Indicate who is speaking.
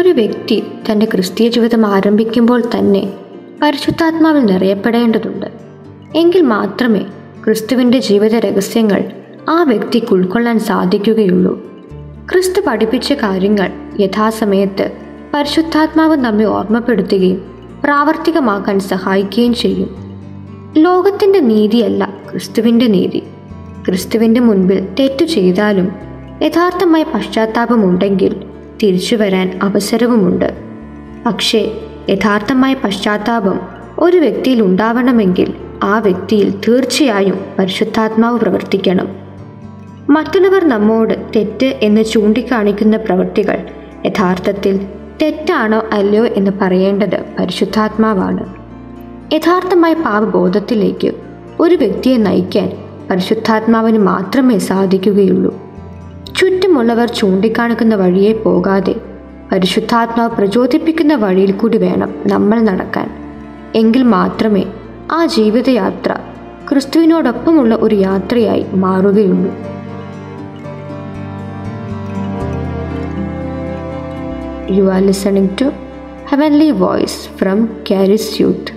Speaker 1: ഒരു വ്യക്തി തൻ്റെ ക്രിസ്തീയ ജീവിതം ആരംഭിക്കുമ്പോൾ തന്നെ പരിശുദ്ധാത്മാവിൽ നിറയപ്പെടേണ്ടതുണ്ട്. എങ്കിൽ മാത്രമേ ക്രിസ്തുവിൻ്റെ ജീവിത രഹസ്യങ്ങൾ ആ വ്യക്തിക്ക് ഉൾക്കൊള്ളാൻ സാധിക്കുകയുള്ളൂ. ക്രിസ്തു പഠിപ്പിച്ച കാര്യങ്ങൾ യഥാസമയത്ത് പരിശുദ്ധാത്മാവ് നമ്മെ ഓർമ്മപ്പെടുത്തുകയും പ്രാവർത്തികമാക്കാൻ സഹായിക്കുകയും ചെയ്യും. ലോകത്തിൻ്റെ നീതിയല്ല ക്രിസ്തുവിൻ്റെ നീതി. ക്രിസ്തുവിൻ്റെ മുൻപിൽ തെറ്റു ചെയ്താലും യഥാർത്ഥമായ പശ്ചാത്താപമുണ്ടെങ്കിൽ തിരിച്ചു വരാൻ അവസരവുമുണ്ട്. പക്ഷേ യഥാർത്ഥമായ പശ്ചാത്താപം ഒരു വ്യക്തിയിൽ ഉണ്ടാവണമെങ്കിൽ ആ വ്യക്തിയിൽ തീർച്ചയായും പരിശുദ്ധാത്മാവ് പ്രവർത്തിക്കണം. മറ്റുള്ളവർ നമ്മോട് തെറ്റ് എന്ന് ചൂണ്ടിക്കാണിക്കുന്ന പ്രവൃത്തികൾ യഥാർത്ഥത്തിൽ തെറ്റാണോ അല്ലയോ എന്ന് പറയേണ്ടത് പരിശുദ്ധാത്മാവാണ്. യഥാർത്ഥമായ പാപബോധത്തിലേക്ക് ഒരു വ്യക്തിയെ നയിക്കാൻ പരിശുദ്ധാത്മാവിന് മാത്രമേ സാധിക്കുകയുള്ളൂ. ചുറ്റുമുള്ളവർ ചൂണ്ടിക്കാണിക്കുന്ന വഴിയെ പോകാതെ പരിശുദ്ധാത്മാവ് പ്രചോദിപ്പിക്കുന്ന വഴിയിൽ കൂടി വേണം നമ്മൾ നടക്കാൻ. എങ്കിൽ മാത്രമേ ആ ജീവിതയാത്ര ക്രിസ്തുവിനോടൊപ്പമുള്ള ഒരു യാത്രയായി മാറുകയുള്ളൂ. You are listening to Heavenly Voice from Charis Youth.